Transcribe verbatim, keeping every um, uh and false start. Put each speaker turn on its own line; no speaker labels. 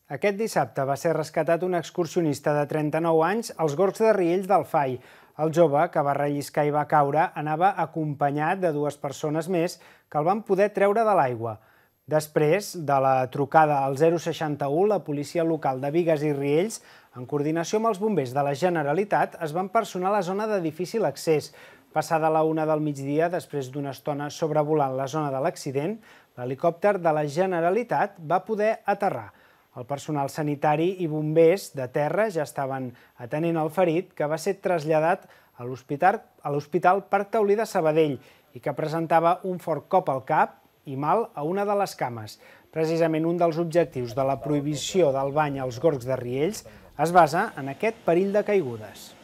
Aquest dissabte va ser rescatat un excursionista de trenta-nou anys als Gorgs de Riells del Fai. El jove, que va relliscar i va caure, anava acompanyat de dues persones més que el van poder treure de l'aigua. Després de la trucada al zero seixanta-u, la policia local de Bigues i Riells, en coordinació amb els bombers de la Generalitat, es van personar a la zona de difícil accés. Passada la una del migdia, després d'una estona sobrevolant la zona de l'accident, l'helicòpter de la Generalitat va poder aterrar. El personal sanitari i bombers de terra ja estaven atenent el ferit, que va ser traslladat a l'Hospital Parc Taulí de Sabadell i que presentava un fort cop al cap i mal a una de les cames. Precisament un dels objectius de la prohibició del bany als Gorgs de Riells es basa en aquest perill de caigudes.